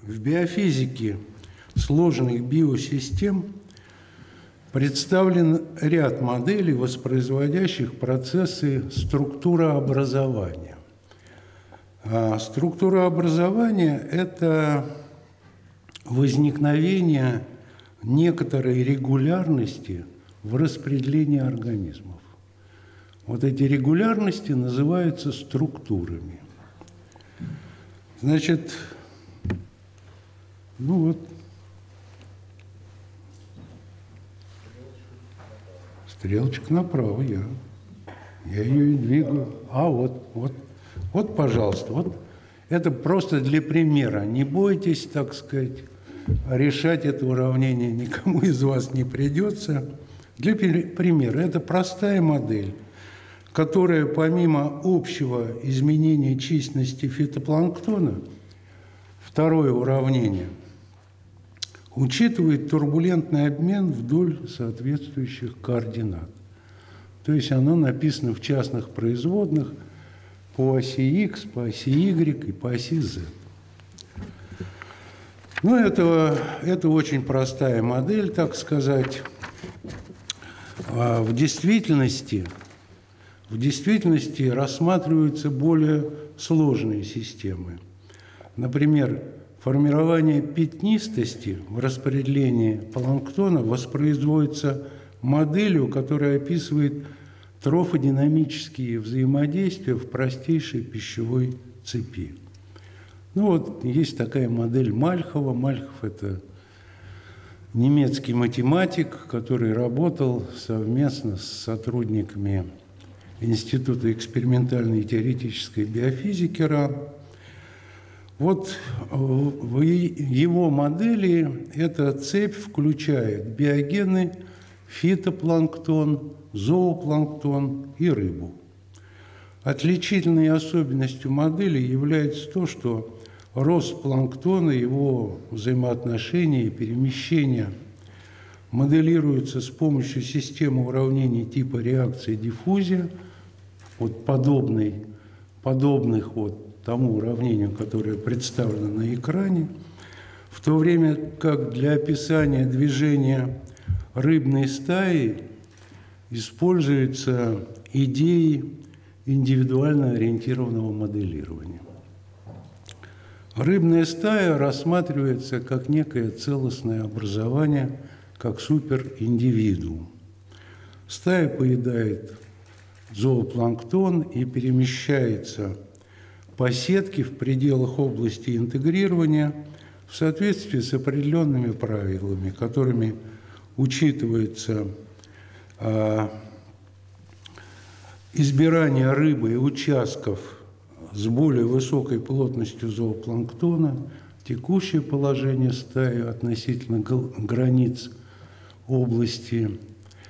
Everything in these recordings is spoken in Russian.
В биофизике сложных биосистем представлен ряд моделей, воспроизводящих процессы структурообразования. Структурообразование – это возникновение некоторой регулярности в распределении организмов. Вот эти регулярности называются структурами. Значит, ну вот, стрелочка направо, я ее и двигаю. Вот, пожалуйста, вот это просто для примера. Не бойтесь, так сказать, решать это уравнение никому из вас не придется. Для примера, это простая модель, которая помимо общего изменения численности фитопланктона, второе уравнение, учитывает турбулентный обмен вдоль соответствующих координат. То есть оно написано в частных производных по оси X, по оси Y и по оси Z. Ну, это очень простая модель, так сказать. В действительности рассматриваются более сложные системы. Например, формирование пятнистости в распределении планктона воспроизводится моделью, которая описывает трофодинамические взаимодействия в простейшей пищевой цепи. Ну вот, есть такая модель Мальхова. Мальхов – это немецкий математик, который работал совместно с сотрудниками Института экспериментальной и теоретической биофизики РАН. Вот в его модели эта цепь включает биогены, фитопланктон, зоопланктон и рыбу. Отличительной особенностью модели является то, что рост планктона, его взаимоотношения и вот моделируются с помощью системы уравнений типа реакция-диффузия, вот подобных вот тому уравнению, которое представлено на экране, в то время как для описания движения рыбной стаи используются идеи индивидуально ориентированного моделирования. Рыбная стая рассматривается как некое целостное образование, как супериндивидуум. Стая поедает зоопланктон и перемещается по сетке в пределах области интегрирования в соответствии с определенными правилами, которыми учитывается избирание рыбой участков с более высокой плотностью зоопланктона, текущее положение стаи относительно границ области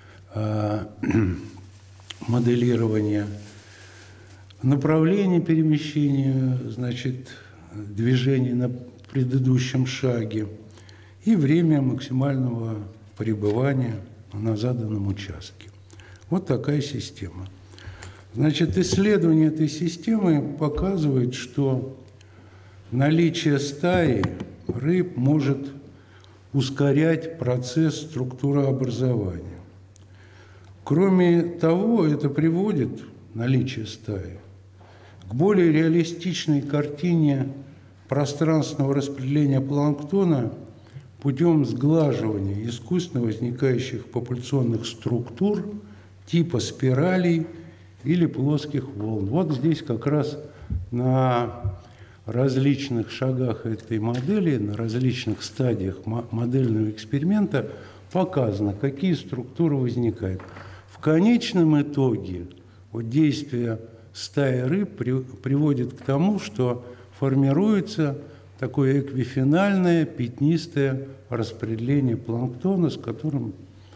моделирования, направление перемещения, значит, движения на предыдущем шаге и время максимального пребывания на заданном участке. Вот такая система. Значит, исследование этой системы показывает, что наличие стаи рыб может ускорять процесс структурообразования. Кроме того, это приводит, наличие стаи, к более реалистичной картине пространственного распределения планктона путем сглаживания искусственно возникающих популяционных структур типа спиралей или плоских волн. Вот здесь как раз на различных шагах этой модели, на различных стадиях модельного эксперимента показано, какие структуры возникают. В конечном итоге вот действие стаи рыб приводит к тому, что формируется такое эквифинальное пятнистое распределение планктона, с которым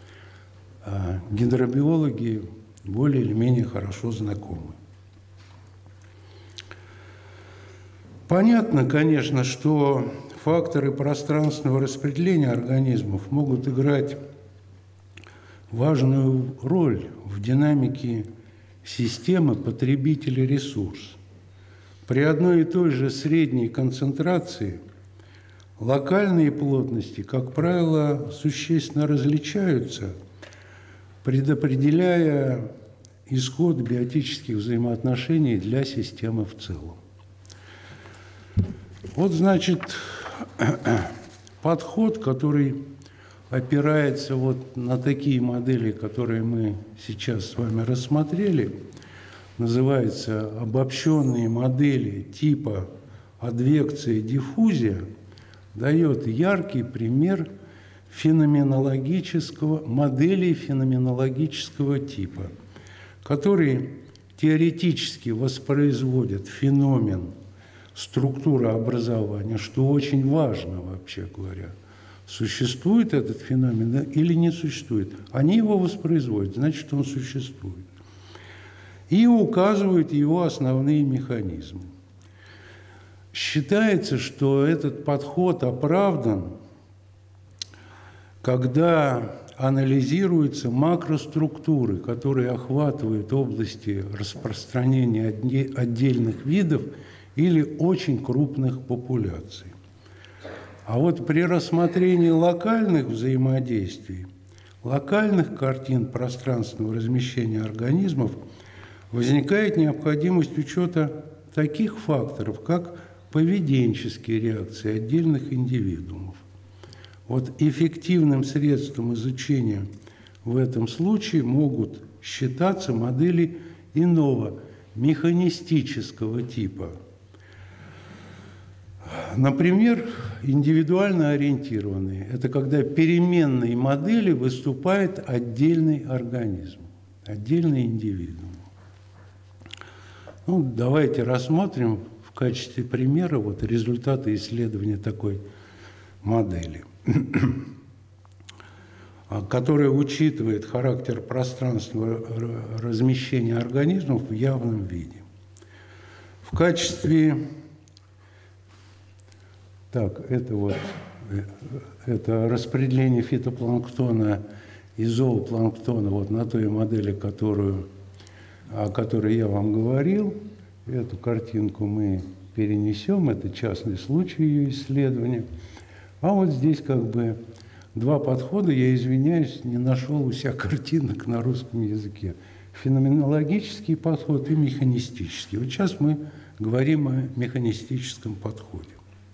гидробиологи более или менее хорошо знакомы. Понятно, конечно, что факторы пространственного распределения организмов могут играть важную роль в динамике системы потребителя-ресурс. При одной и той же средней концентрации локальные плотности, как правило, существенно различаются, предопределяя исход биотических взаимоотношений для системы в целом. Вот, значит, подход, который опирается вот на такие модели, которые мы сейчас с вами рассмотрели, называется «Обобщенные модели типа адвекция и диффузия», дает яркий пример моделей феноменологического типа, которые теоретически воспроизводят феномен структурообразования, что очень важно, вообще говоря. Существует этот феномен или не существует? Они его воспроизводят, значит, он существует. И указывают его основные механизмы. Считается, что этот подход оправдан, когда анализируются макроструктуры, которые охватывают области распространения отдельных видов или очень крупных популяций. А вот при рассмотрении локальных взаимодействий, локальных картин пространственного размещения организмов, возникает необходимость учета таких факторов, как поведенческие реакции отдельных индивидуумов. Вот эффективным средством изучения в этом случае могут считаться модели иного, механистического типа. Например, индивидуально ориентированные. Это когда переменной модели выступает отдельный организм, отдельный индивидуум. Ну, давайте рассмотрим в качестве примера вот результаты исследования такой модели, которая учитывает характер пространственного размещения организмов в явном виде. В качестве... Так, это распределение фитопланктона и зоопланктона вот на той модели, о которой я вам говорил. Эту картинку мы перенесем, это частный случай ее исследования. А вот здесь как бы два подхода, я извиняюсь, не нашел у себя картинок на русском языке. Феноменологический подход и механистический. Вот сейчас мы говорим о механистическом подходе.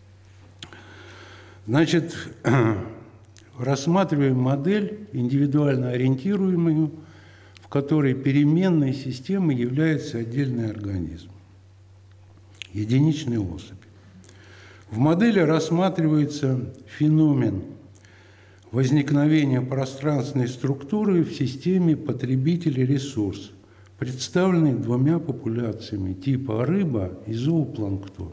Значит, рассматриваем модель, индивидуально ориентируемую, в которой переменной системой является отдельный организм, единичная особь. В модели рассматривается феномен возникновения пространственной структуры в системе потребитель-ресурс, представленный двумя популяциями типа рыба и зоопланктон.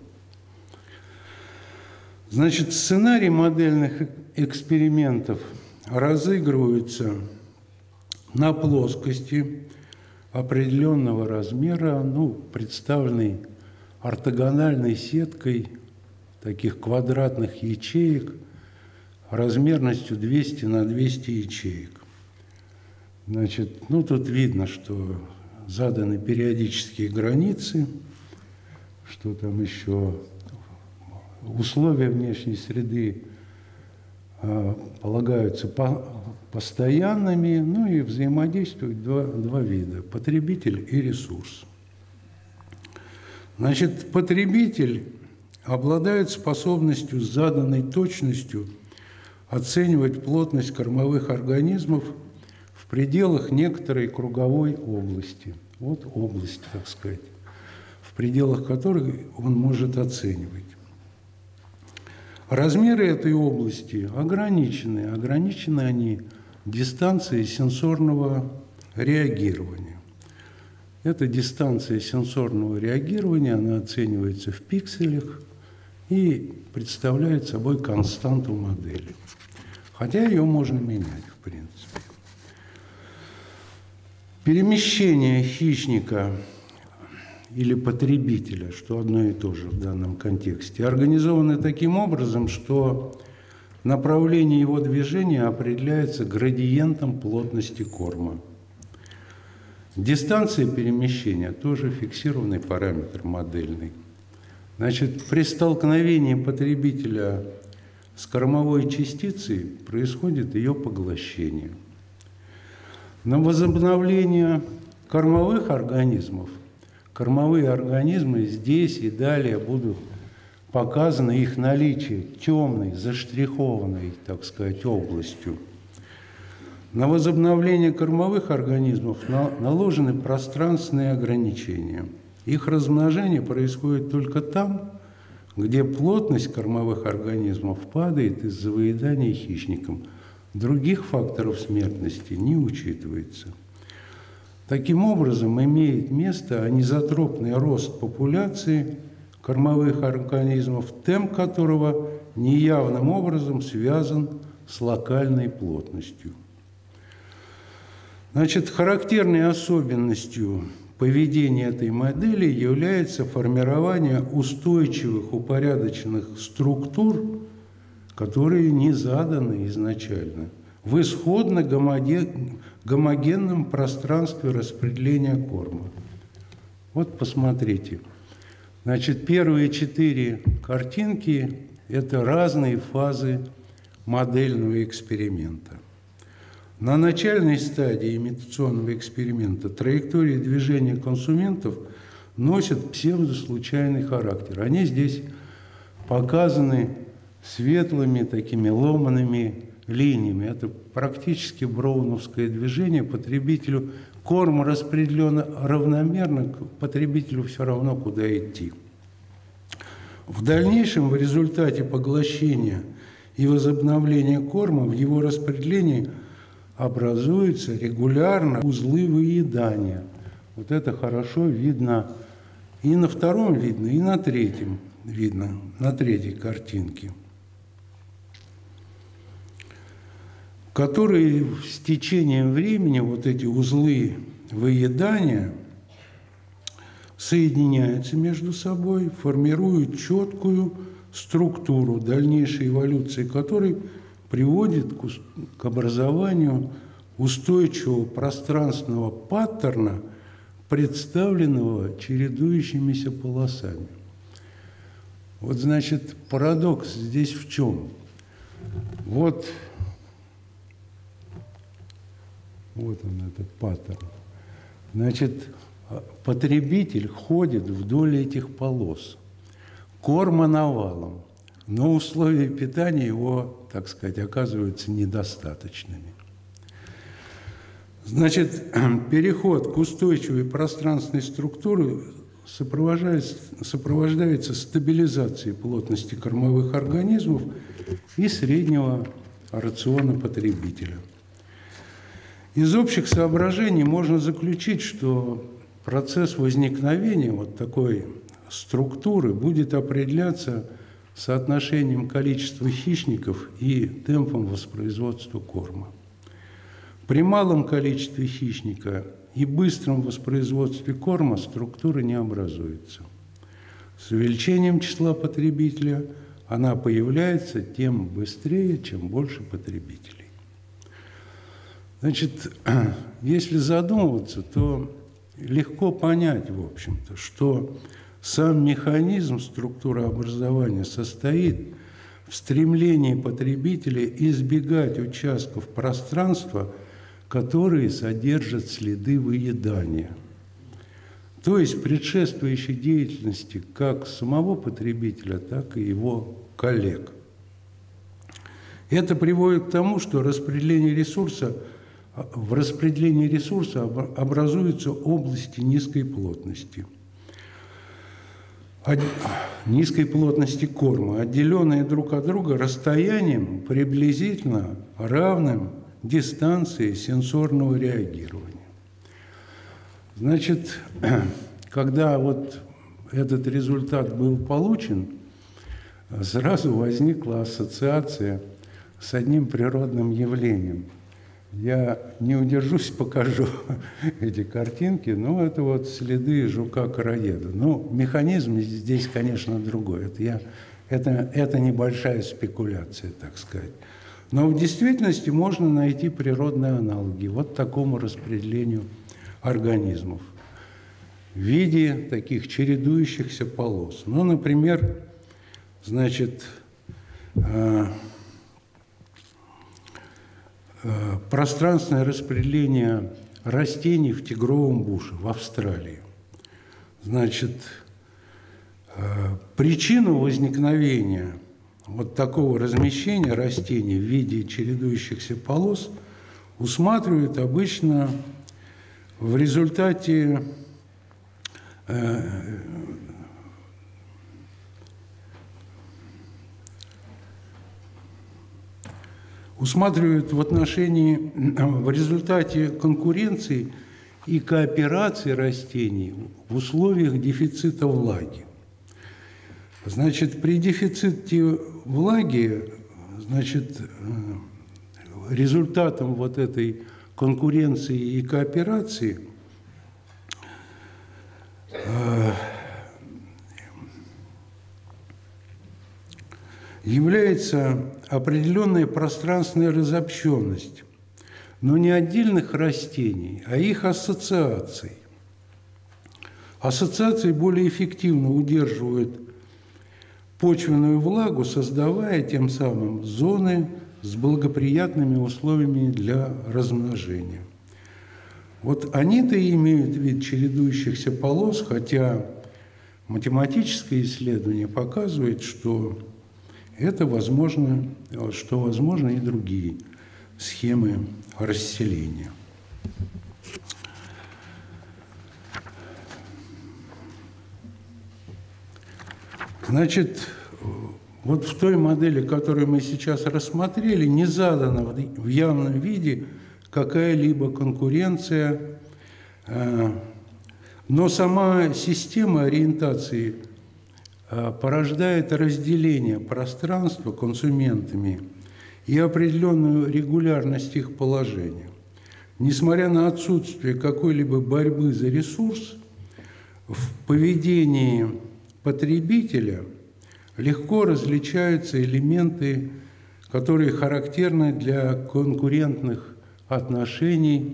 Значит, сценарий модельных экспериментов разыгрывается на плоскости определенного размера, представленной ортогональной сеткой таких квадратных ячеек размерностью 200 на 200 ячеек. Значит, тут видно, что заданы периодические границы, что там еще... Условия внешней среды полагаются постоянными, и взаимодействуют два вида – потребитель и ресурс. Значит, потребитель обладает способностью с заданной точностью оценивать плотность кормовых организмов в пределах некоторой круговой области. Вот область, так сказать, в пределах которой он может оценивать. Размеры этой области ограничены. Ограничены они дистанцией сенсорного реагирования. Эта дистанция сенсорного реагирования, она оценивается в пикселях и представляет собой константу модели. Хотя ее можно менять, в принципе. Перемещение хищника или потребителя, что одно и то же в данном контексте, организованы таким образом, что направление его движения определяется градиентом плотности корма. Дистанция перемещения тоже фиксированный параметр модельный. Значит, при столкновении потребителя с кормовой частицей происходит ее поглощение. На возобновление кормовых организмов, кормовые организмы здесь и далее будут показаны их наличие темной, заштрихованной, так сказать, областью. На возобновление кормовых организмов наложены пространственные ограничения. Их размножение происходит только там, где плотность кормовых организмов падает из-за выедания хищником. Других факторов смертности не учитывается. Таким образом, имеет место анизотропный рост популяции кормовых организмов, темп которого неявным образом связан с локальной плотностью. Значит, характерной особенностью поведения этой модели является формирование устойчивых упорядоченных структур, которые не заданы изначально, в исходно гомогенном пространстве распределения корма. Вот посмотрите. Значит, первые 4 картинки – это разные фазы модельного эксперимента. На начальной стадии имитационного эксперимента траектории движения консументов носят псевдослучайный характер. Они здесь показаны светлыми такими ломаными линиями. Это практически броуновское движение. Потребителю корм распределен равномерно, потребителю все равно, куда идти. В дальнейшем, в результате поглощения и возобновления корма, в его распределении образуются регулярно узлы выедания. Вот это хорошо видно и на втором видно, и на третьем видно, на третьей картинке, которые с течением времени, вот эти узлы выедания, соединяются между собой, формируют четкую структуру, дальнейшей эволюции которой приводит к образованию устойчивого пространственного паттерна, представленного чередующимися полосами. Вот, значит, парадокс здесь в чем? Вот он, этот паттерн. Значит, потребитель ходит вдоль этих полос, корма навалом, но условия питания его, так сказать, оказываются недостаточными. Значит, переход к устойчивой пространственной структуре сопровождается стабилизацией плотности кормовых организмов и среднего рациона потребителя. Из общих соображений можно заключить, что процесс возникновения вот такой структуры будет определяться соотношением количества хищников и темпом воспроизводства корма. При малом количестве хищника и быстром воспроизводстве корма структура не образуется. С увеличением числа потребителя она появляется тем быстрее, чем больше потребителей. Значит, если задумываться, то легко понять, в общем-то, что сам механизм структурообразования состоит в стремлении потребителя избегать участков пространства, которые содержат следы выедания, то есть предшествующей деятельности как самого потребителя, так и его коллег. Это приводит к тому, что в распределении ресурса образуются области низкой плотности корма, отделенные друг от друга расстоянием, приблизительно равным дистанции сенсорного реагирования. Значит, когда вот этот результат был получен, сразу возникла ассоциация с одним природным явлением. Я не удержусь, покажу эти картинки, но это вот следы жука-короеда. Ну, механизм здесь, конечно, другой. Это небольшая спекуляция, так сказать. Но в действительности можно найти природные аналоги вот такому распределению организмов в виде таких чередующихся полос. Ну, например, значит, пространственное распределение растений в тигровом буше в Австралии. Значит, причину возникновения вот такого размещения растений в виде чередующихся полос усматривают обычно в результате в результате конкуренции и кооперации растений в условиях дефицита влаги. Значит, при дефиците влаги, значит, результатом вот этой конкуренции и кооперации является определенная пространственная разобщенность, но не отдельных растений, а их ассоциаций. Ассоциации более эффективно удерживают почвенную влагу, создавая тем самым зоны с благоприятными условиями для размножения. Вот они-то имеют вид чередующихся полос, хотя математическое исследование показывает, что это возможно, что возможны и другие схемы расселения. Значит, вот в той модели, которую мы сейчас рассмотрели, не задана в явном виде какая-либо конкуренция, но сама система ориентации порождает разделение пространства консументами и определенную регулярность их положения. Несмотря на отсутствие какой-либо борьбы за ресурс, в поведении потребителя легко различаются элементы, которые характерны для конкурентных отношений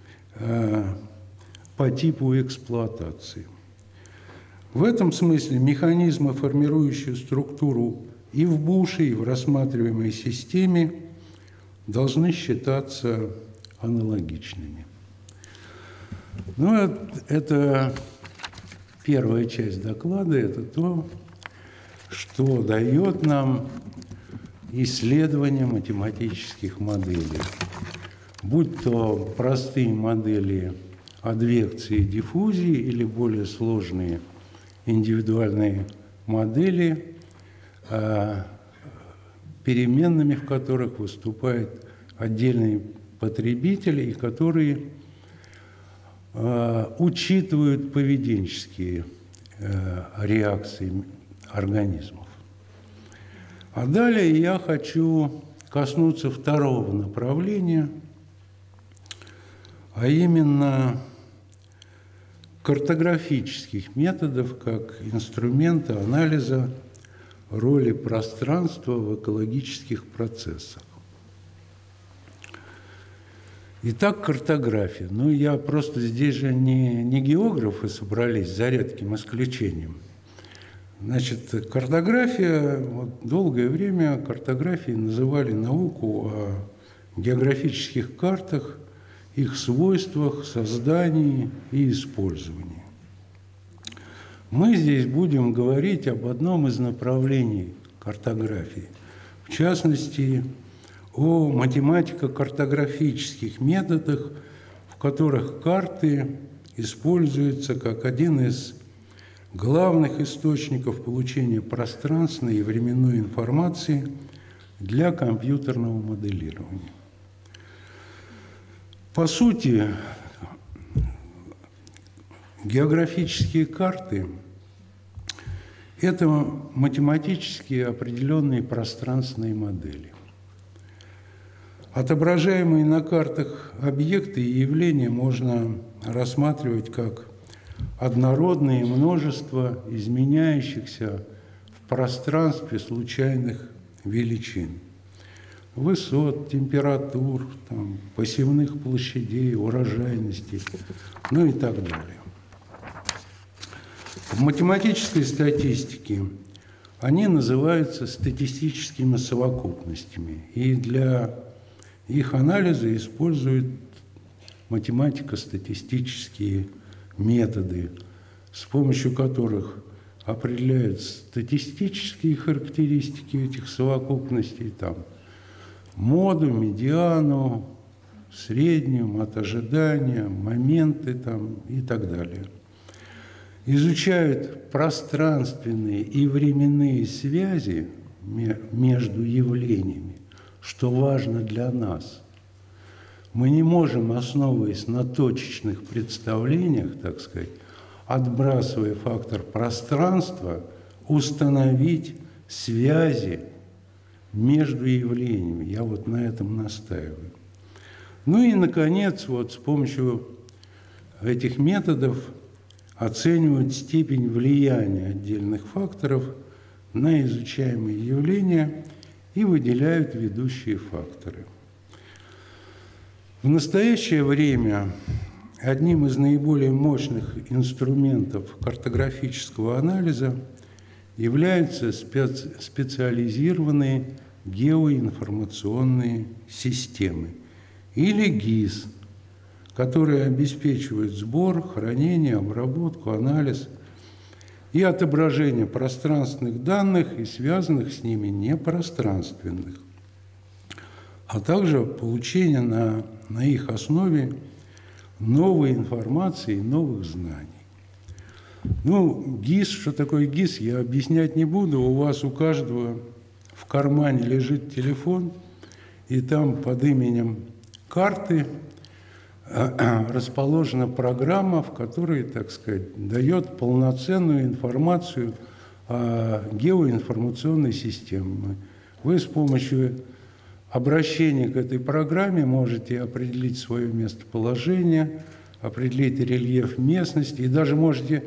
по типу эксплуатации. В этом смысле механизмы, формирующие структуру и в буше, и в рассматриваемой системе, должны считаться аналогичными. Ну, это первая часть доклада, это то, что дает нам исследование математических моделей. Будь то простые модели адвекции и диффузии или более сложные индивидуальные модели, переменными в которых выступают отдельные потребители и которые учитывают поведенческие реакции организмов. А далее я хочу коснуться второго направления, а именно картографических методов как инструмента анализа роли пространства в экологических процессах. Итак, картография. Ну, я просто здесь же не географы собрались за редким исключением. Значит, картография, вот долгое время картографией называли науку о географических картах, их свойствах, создании и использовании. Мы здесь будем говорить об одном из направлений картографии, в частности, о математико-картографических методах, в которых карты используются как один из главных источников получения пространственной и временной информации для компьютерного моделирования. По сути, географические карты – это математически определенные пространственные модели. Отображаемые на картах объекты и явления можно рассматривать как однородные множества изменяющихся в пространстве случайных величин. Высот, температур, посевных площадей, урожайности, ну и так далее. В математической статистике они называются статистическими совокупностями. И для их анализа используют математико-статистические методы, с помощью которых определяют статистические характеристики этих совокупностей, там, моду, медиану, среднюю, от ожидания, моменты там, и так далее. Изучают пространственные и временные связи между явлениями, что важно для нас. Мы не можем, основываясь на точечных представлениях, так сказать, отбрасывая фактор пространства, установить связи между явлениями. Я вот на этом настаиваю. Ну и, наконец, вот с помощью этих методов оценивают степень влияния отдельных факторов на изучаемые явления и выделяют ведущие факторы. В настоящее время одним из наиболее мощных инструментов картографического анализа являются специализированные геоинформационные системы, или ГИС, которые обеспечивают сбор, хранение, обработку, анализ и отображение пространственных данных и связанных с ними непространственных, а также получение на их основе новой информации и новых знаний. Ну, ГИС, что такое ГИС, я объяснять не буду. У вас у каждого в кармане лежит телефон, и там под именем карты расположена программа, в которой, так сказать, дает полноценную информацию о геоинформационной системе. Вы с помощью обращения к этой программе можете определить свое местоположение, определить рельеф местности и даже можете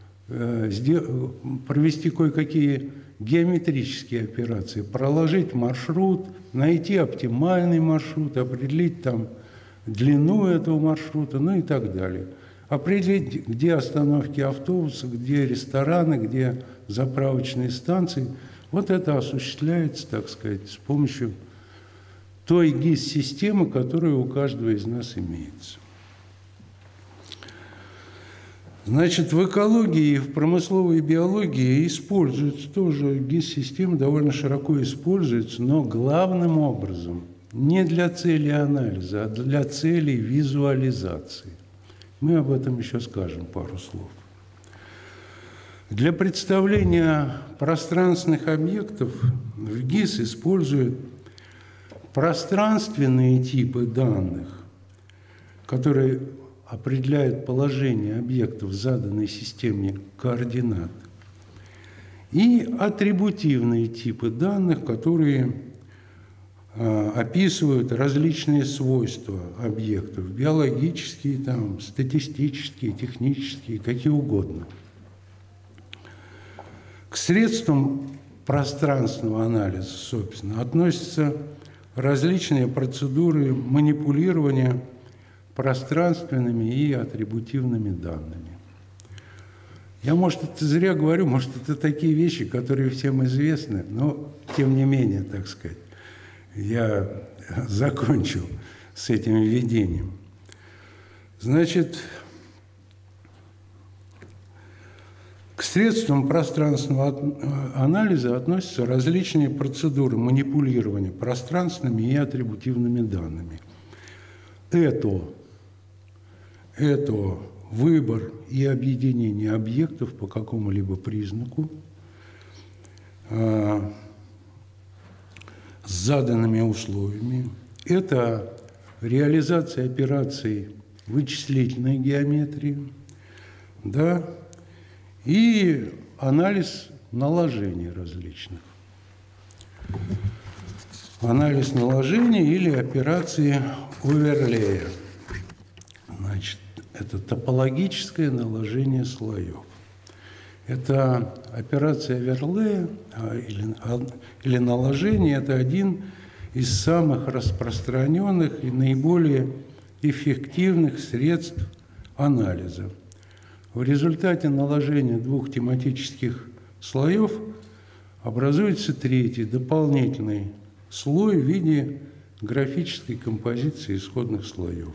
провести кое-какие геометрические операции, проложить маршрут, найти оптимальный маршрут, определить там длину этого маршрута, ну и так далее. Определить, где остановки автобуса, где рестораны, где заправочные станции. Вот это осуществляется, так сказать, с помощью той ГИС-системы, которая у каждого из нас имеется. Значит, в экологии и в промысловой биологии используется тоже ГИС-система, довольно широко используется, но главным образом не для целей анализа, а для целей визуализации. Мы об этом еще скажем пару слов. Для представления пространственных объектов в ГИС используют пространственные типы данных, которые определяют положение объектов в заданной системе координат, и атрибутивные типы данных, которые описывают различные свойства объектов, биологические, там, статистические, технические, какие угодно. К средствам пространственного анализа, собственно, относятся различные процедуры манипулирования пространственными и атрибутивными данными. Я, может, это зря говорю, может, это такие вещи, которые всем известны, но, тем не менее, так сказать, я закончил с этим введением. Значит, к средствам пространственного анализа относятся различные процедуры манипулирования пространственными и атрибутивными данными. Это выбор и объединение объектов по какому-либо признаку с заданными условиями. Это реализация операций вычислительной геометрии, да, и анализ наложений различных. Анализ наложений или операции оверлея. Значит, это топологическое наложение слоев. Это операция оверлея или наложение – это один из самых распространенных и наиболее эффективных средств анализа. В результате наложения двух тематических слоев образуется третий, дополнительный слой в виде графической композиции исходных слоев.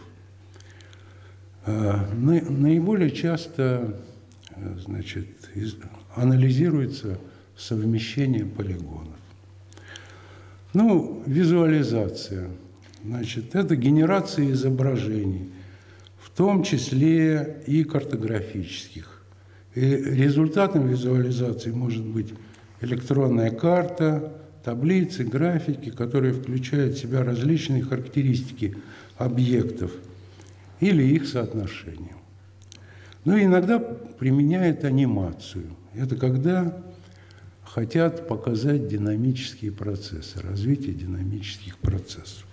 Наиболее часто, значит, анализируется совмещение полигонов. Ну, визуализация. Значит, это генерация изображений, в том числе и картографических. И результатом визуализации может быть электронная карта, таблицы, графики, которые включают в себя различные характеристики объектов или их соотношения. Ну и иногда применяют анимацию. Это когда хотят показать динамические процессы, развитие динамических процессов.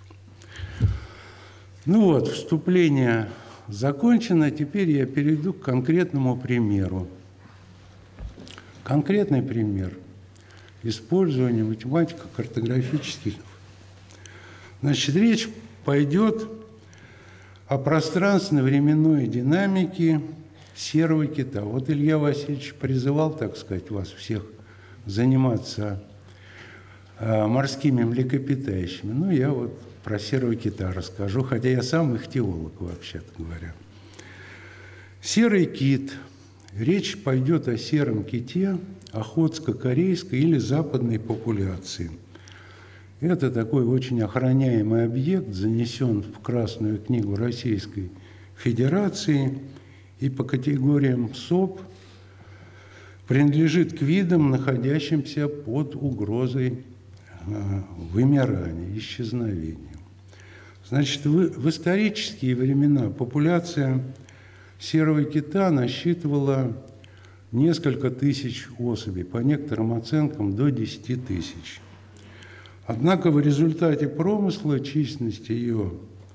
Ну вот, вступление закончено. Теперь я перейду к конкретному примеру. Конкретный пример использования математико-картографических. Значит, речь пойдет о пространственно-временной динамике серого кита. Вот Илья Васильевич призывал, так сказать, вас всех заниматься морскими млекопитающими. Ну, я вот про серого кита расскажу, хотя я сам ихтиолог, вообще-то говоря. Серый кит. Речь пойдет о сером ките охотско-корейской или западной популяции. Это такой очень охраняемый объект, занесен в Красную книгу Российской Федерации и по категориям СОП принадлежит к видам, находящимся под угрозой вымирания, исчезновения. Значит, в исторические времена популяция серого кита насчитывала несколько тысяч особей, по некоторым оценкам до 10 тысяч. Однако в результате промысла численность ее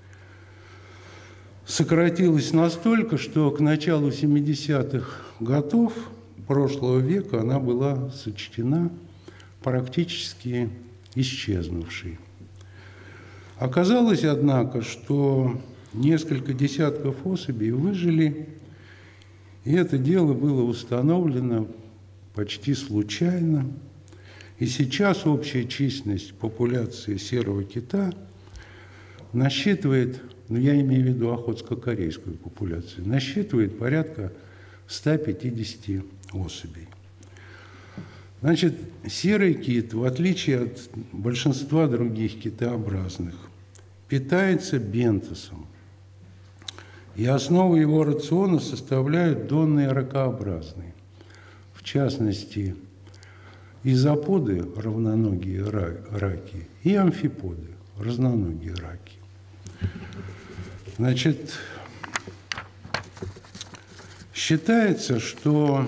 сократилась настолько, что к началу 70-х годов прошлого века она была сочтена практически исчезнувшей. Оказалось, однако, что несколько десятков особей выжили, и это дело было установлено почти случайно. И сейчас общая численность популяции серого кита насчитывает, ну я имею в виду охотско-корейскую популяцию, насчитывает порядка 150 особей. Значит, серый кит, в отличие от большинства других китообразных, питается бентосом. И основу его рациона составляют донные ракообразные. В частности, изоподы, равноногие раки, и амфиподы, разноногие раки. Значит, считается, что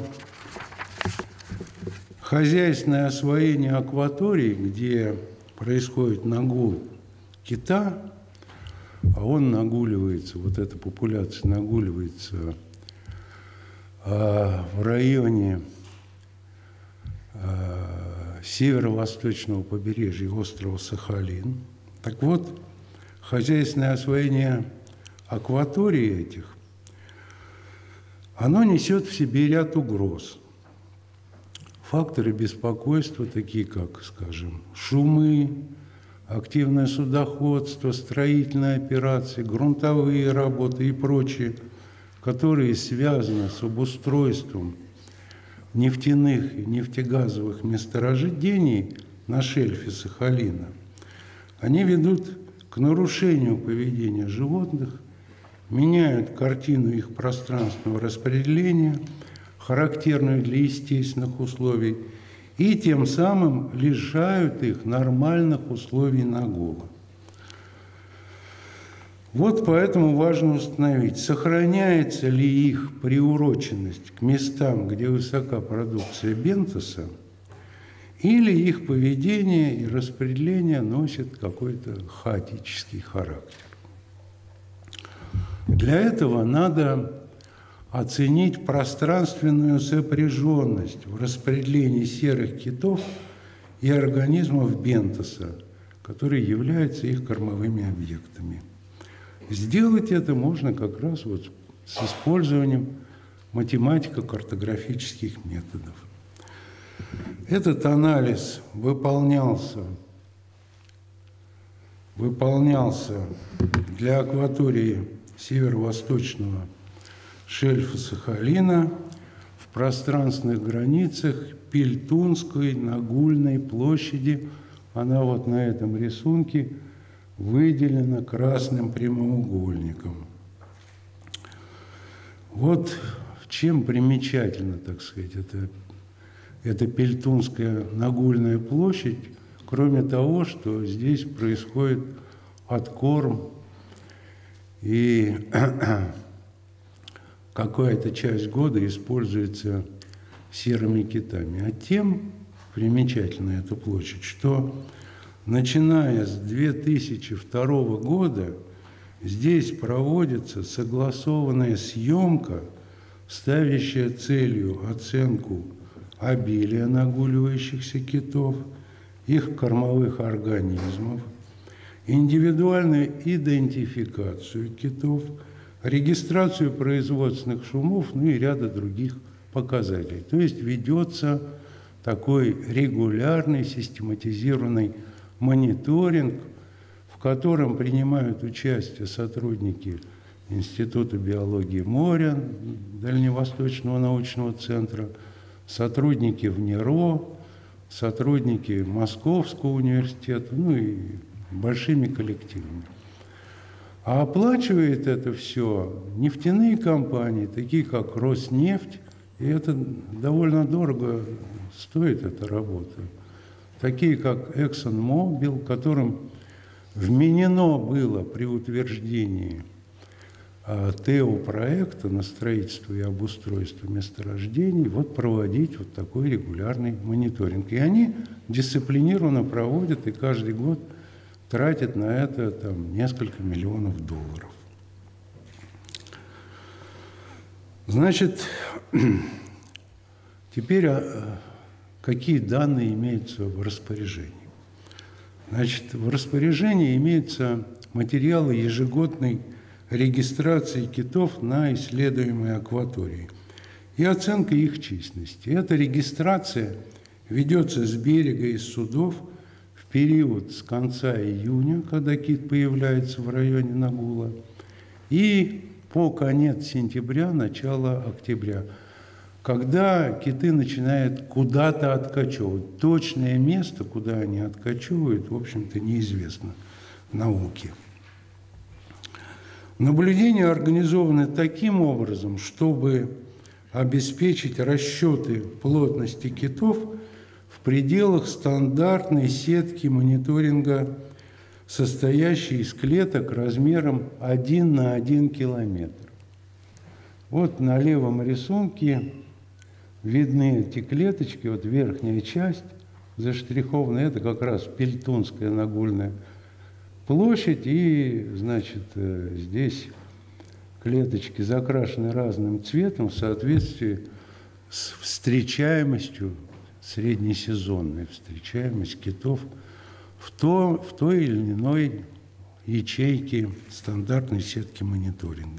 хозяйственное освоение акваторий, где происходит нагул кита, а он нагуливается, вот эта популяция нагуливается в районе северо-восточного побережья острова Сахалин. Так вот, хозяйственное освоение акваторий этих, оно несет в себе ряд угроз. Факторы беспокойства, такие как, скажем, шумы, активное судоходство, строительные операции, грунтовые работы и прочее, которые связаны с обустройством нефтяных и нефтегазовых месторождений на шельфе Сахалина, они ведут к нарушению поведения животных, меняют картину их пространственного распределения, характерную для естественных условий, и тем самым лишают их нормальных условий нагула. Вот поэтому важно установить, сохраняется ли их приуроченность к местам, где высока продукция бентоса, или их поведение и распределение носят какой-то хаотический характер. Для этого надо оценить пространственную сопряженность в распределении серых китов и организмов бентоса, которые являются их кормовыми объектами. Сделать это можно как раз вот с использованием математико-картографических методов. Этот анализ выполнялся выполнялся для акватории северо-восточного шельфа Сахалина в пространственных границах Пельтунской Нагульной площади. Она вот на этом рисунке выделена красным прямоугольником. Вот чем примечательна, так сказать, эта Пельтунская Нагульная площадь, кроме того, что здесь происходит откорм и какая-то часть года используется серыми китами. А тем примечательна эта площадь, что начиная с 2002 года здесь проводится согласованная съемка, ставящая целью оценку обилия нагуливающихся китов, их кормовых организмов, индивидуальную идентификацию китов, регистрацию производственных шумов, ну и ряда других показателей. То есть ведется такой регулярный, систематизированный мониторинг, в котором принимают участие сотрудники Института биологии моря, Дальневосточного научного центра, сотрудники ВНИРО, сотрудники Московского университета, ну и большими коллективами. А оплачивает это все нефтяные компании, такие как Роснефть, и это довольно дорого стоит эта работа. Такие как ExxonMobil, которым вменено было при утверждении ТЭО-проекта на строительство и обустройство месторождений вот проводить вот такой регулярный мониторинг. И они дисциплинированно проводят и каждый год тратят на это там несколько миллионов долларов. Значит, теперь какие данные имеются в распоряжении? Значит, в распоряжении имеются материалы ежегодной регистрации китов на исследуемой акватории и оценка их численности. Эта регистрация ведется с берега из судов в период с конца июня, когда кит появляется в районе Нагула, и по конец сентября, начало октября, когда киты начинают куда-то откачевывать. Точное место, куда они откачевывают, в общем-то, неизвестно науке. Наблюдения организованы таким образом, чтобы обеспечить расчеты плотности китов в пределах стандартной сетки мониторинга, состоящей из клеток размером 1 на 1 километр. Вот на левом рисунке видны эти клеточки, вот верхняя часть заштрихована, это как раз Пельтунская Нагульная площадь, и, значит, здесь клеточки закрашены разным цветом в соответствии с встречаемостью, среднесезонной встречаемость китов в той или иной ячейке стандартной сетки мониторинга.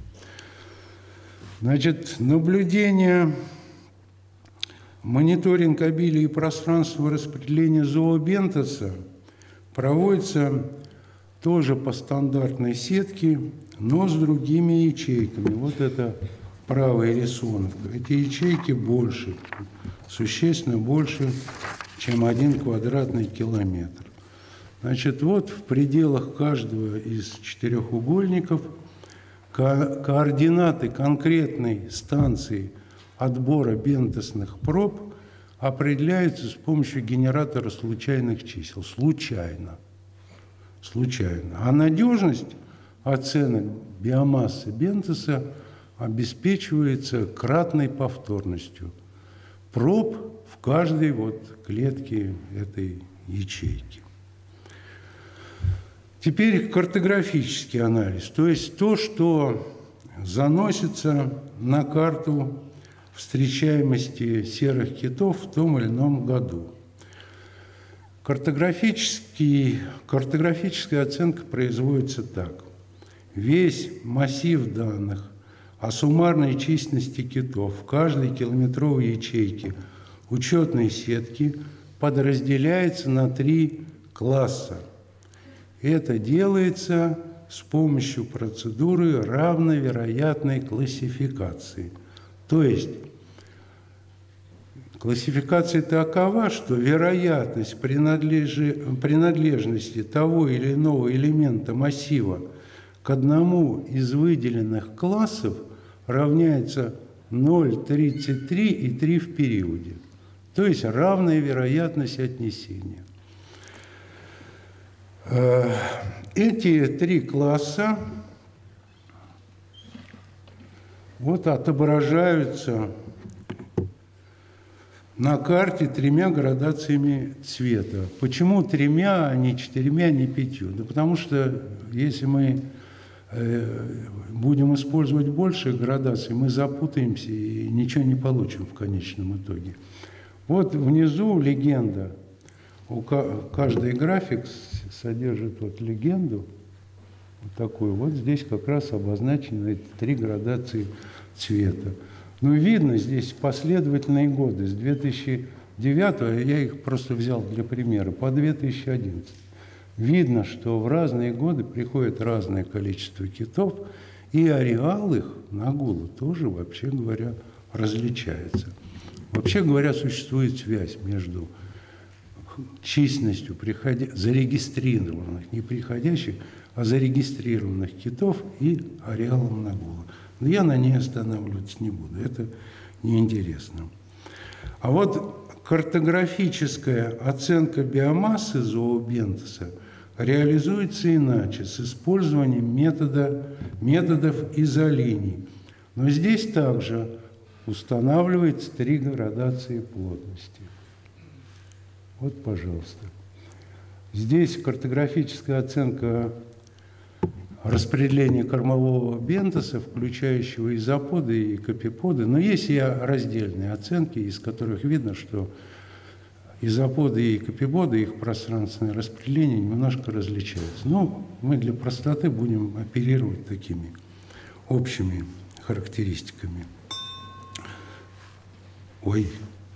Значит, наблюдение, мониторинг обилия и пространства распределения зообентоса проводится тоже по стандартной сетке, но с другими ячейками. Вот это правый рисунок. Эти ячейки больше, существенно больше, чем 1 квадратный километр. Значит, вот в пределах каждого из четырехугольников координаты конкретной станции отбора бентосных проб определяются с помощью генератора случайных чисел. Случайно. А надежность оценок биомассы бентоса обеспечивается кратной повторностью проб в каждой вот клетке этой ячейки. Теперь картографический анализ, то есть то, что заносится на карту встречаемости серых китов в том или ином году. Картографическая оценка производится так. Весь массив данных о суммарной численности китов в каждой километровой ячейке учетной сетки подразделяется на 3 класса. Это делается с помощью процедуры равновероятной классификации. То есть классификация такова, что вероятность принадлежности того или иного элемента массива к одному из выделенных классов равняется 0,33 и 3 в периоде. То есть равная вероятность отнесения. Эти три класса вот отображаются на карте тремя градациями цвета. Почему тремя, а не четырьмя, не пятью? Да потому что если мы будем использовать больше градаций, мы запутаемся и ничего не получим в конечном итоге. Вот внизу легенда. Каждый график содержит вот легенду, вот такую. Вот здесь как раз обозначены эти три градации цвета. Ну, видно здесь последовательные годы. С 2009, я их просто взял для примера, по 2011. Видно, что в разные годы приходит разное количество китов, и ареал их на Гулу тоже, вообще говоря, различается. Вообще говоря, существует связь между численностью зарегистрированных, не приходящих, а зарегистрированных китов и ареалом на Гулу. Но я на ней останавливаться не буду, это неинтересно. А вот картографическая оценка биомассы зообентоса реализуется иначе, с использованием методов изолиний. Но здесь также устанавливается три градации плотности. Вот, пожалуйста. Здесь картографическая оценка распределения кормового бентоса, включающего изоподы и копиподы. Но есть и раздельные оценки, из которых видно, что изоподы и копиподы, их пространственное распределение немножко различаются. Но мы для простоты будем оперировать такими общими характеристиками. Ой.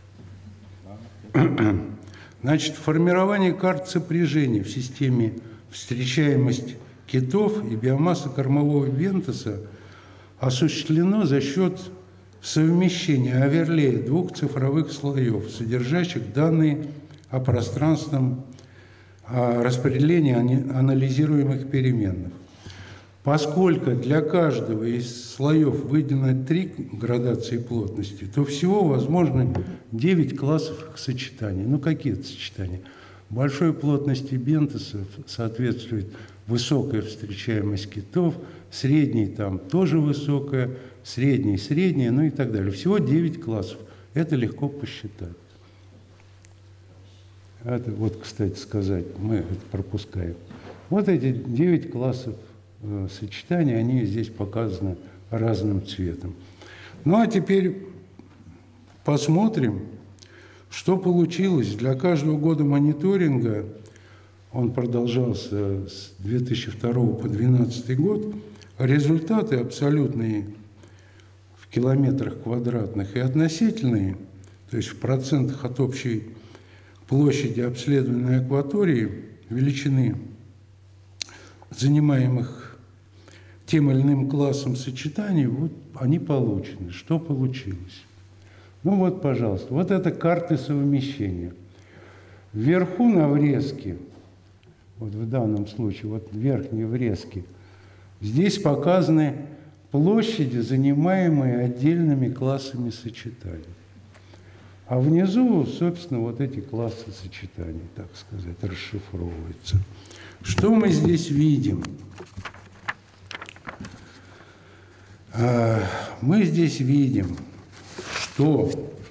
Значит, формирование карт сопряжения в системе встречаемость китов и биомасса кормового бентоса осуществлено за счет совмещения оверлея двух цифровых слоев, содержащих данные о пространственном распределении анализируемых переменных. Поскольку для каждого из слоев выделено 3 градации плотности, то всего возможно 9 классов их сочетаний. Ну, какие это сочетания? Большой плотности бентоса соответствует высокая встречаемость китов, средний там тоже высокая, средний, ну и так далее. Всего 9 классов. Это легко посчитать. Это вот, кстати сказать, мы это пропускаем. Вот эти 9 классов сочетания, они здесь показаны разным цветом. Ну а теперь посмотрим, что получилось. Для каждого года мониторинга, он продолжался с 2002 по 2012 год, результаты абсолютные в километрах квадратных и относительные, то есть в процентах от общей площади обследованной акватории, величины занимаемых тем или иным классом сочетаний, вот они получены. Что получилось? Ну вот, пожалуйста, вот это карты совмещения. Вверху на врезке, вот в данном случае, вот верхние врезки, здесь показаны площади, занимаемые отдельными классами сочетаний. А внизу, собственно, вот эти классы сочетаний, так сказать, расшифровываются. Что мы здесь видим? Мы здесь видим, что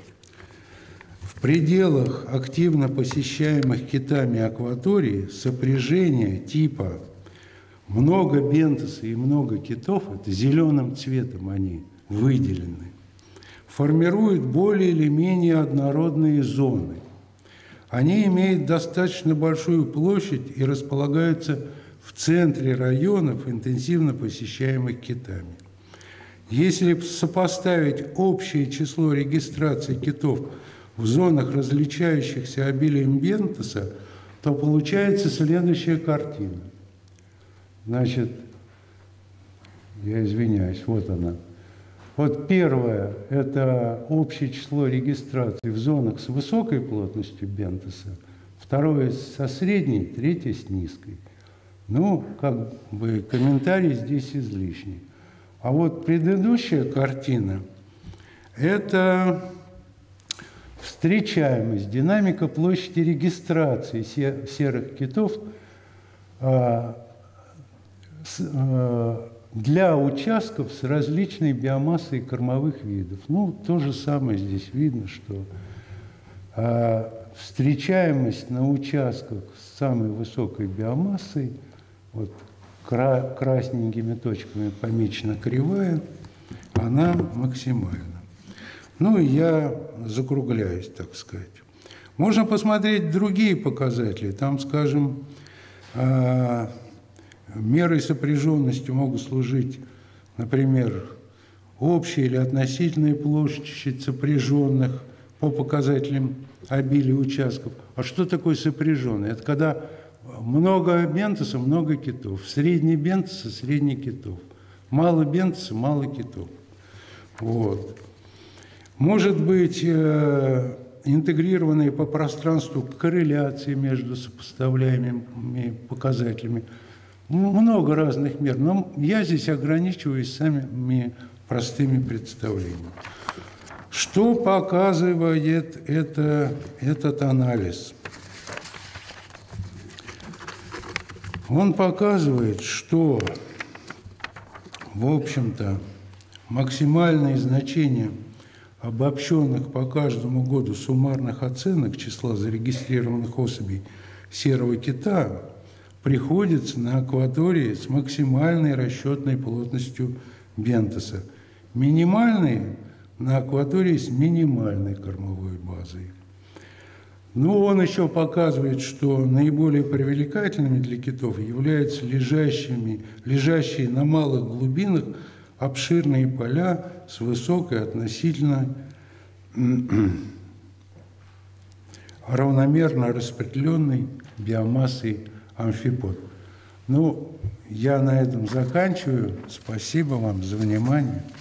в пределах активно посещаемых китами акваторий сопряжение типа много бентоса и много китов, это зеленым цветом они выделены, формируют более или менее однородные зоны. Они имеют достаточно большую площадь и располагаются в центре районов, интенсивно посещаемых китами. Если сопоставить общее число регистраций китов в зонах, различающихся обилием бентоса, то получается следующая картина. Значит, я извиняюсь, вот она. Вот первое – это общее число регистраций в зонах с высокой плотностью бентоса, второе – со средней, третье – с низкой. Ну, как бы комментарий здесь излишний. А вот предыдущая картина – это встречаемость, динамика площади регистрации серых китов для участков с различной биомассой кормовых видов. Ну, то же самое здесь видно, что встречаемость на участках с самой высокой биомассой, вот красненькими точками помечена кривая, она максимальна. Ну, и я закругляюсь, так сказать. Можно посмотреть другие показатели. Там, скажем, мерой сопряженности могут служить, например, общая или относительная площадь сопряженных по показателям обилия участков. А что такое сопряженный? Это когда много бентоса, много китов. Средний бентоса, средний китов. Мало бентоса, мало китов. Вот. Может быть интегрированные по пространству корреляции между сопоставляемыми показателями. Много разных мер, но я здесь ограничиваюсь самыми простыми представлениями. Что показывает этот анализ? Он показывает, что, в общем-то, максимальные значения обобщенных по каждому году суммарных оценок числа зарегистрированных особей серого кита приходится на акватории с максимальной расчетной плотностью бентоса, минимальные на акватории с минимальной кормовой базой. Но он еще показывает, что наиболее привлекательными для китов являются лежащие на малых глубинах обширные поля с высокой относительно равномерно распределенной биомассой амфипод. Ну, я на этом заканчиваю. Спасибо вам за внимание.